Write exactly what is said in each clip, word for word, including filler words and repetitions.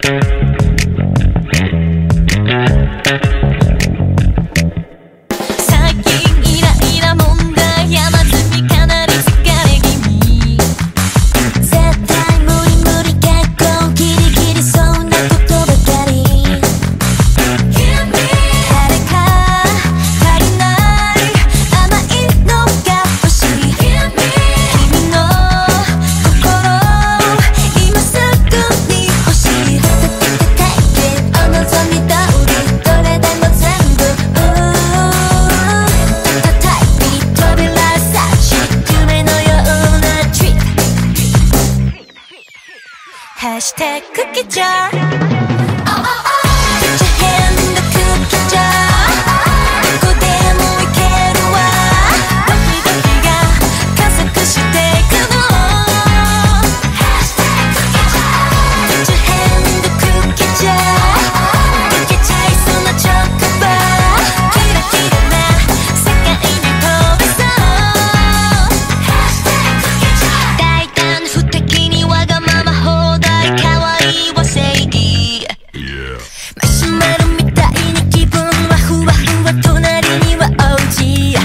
ハッシュタグクッキージャー Put your hand in the cookie jar どこでもいけるわドキドキが加速していくの Put your hand in the cookie jar 溶けちゃいそうなチョコバーキラキラな世界に飛べそう大胆不敵にわがまま放題可愛いは正義マシュマロみたいに気分はふわふわ隣にはオージー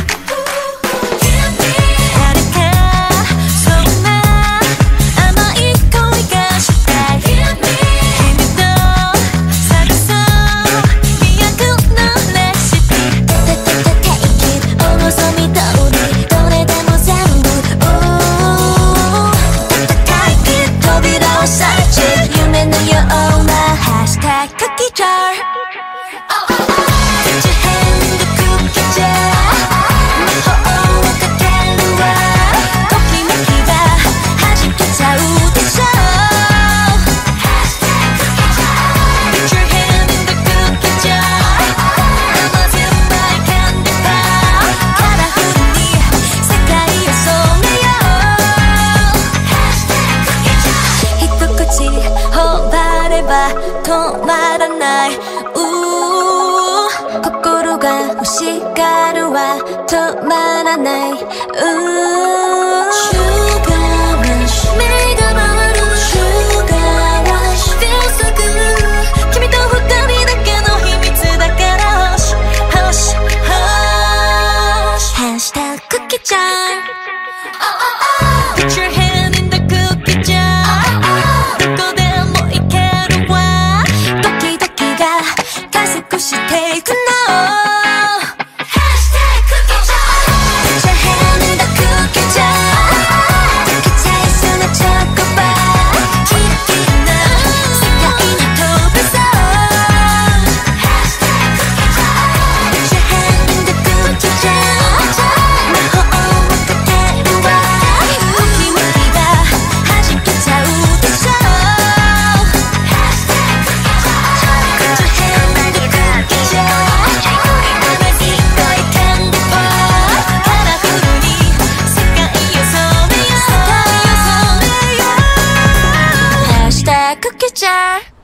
誰かそんな甘い恋がしたい君と探そう飛躍のレシピたたたたいきお望み通りどれでも全部たたいき扉をさ夢のようなハッシュタグクッキージャー Put your hand in the cookie jar 魔法をかけるわときめきが弾けちゃうでしょ Put your hand in the cookie jar 甘酸っぱいキャンディーバーカラフルに世界を染めよう一口頬張れば止まらないうー心が欲しがるは止まらないうー Sugar rush 目が回る Sugar rush Feels so good 君と二人だけの秘密だから Hush Hush Hush ハッシュタグクッキージャー Put your hand in the cookie jar どこでもいけるわドキドキが加速していくの Hashtag cookie jar Put your hand in the cookie jar 溶けちゃいそうなチョコバーキラキラな世界に飛べそう Hashtag cookie jar Put your hand in the cookie jar 魔法をかけるわときめきが弾けちゃうでしょ Hashtag cookie jar Put your hand in the cookie jar 甘い恋キャンディーバーカラフルに世界を染めようハッシュタグクッキージャー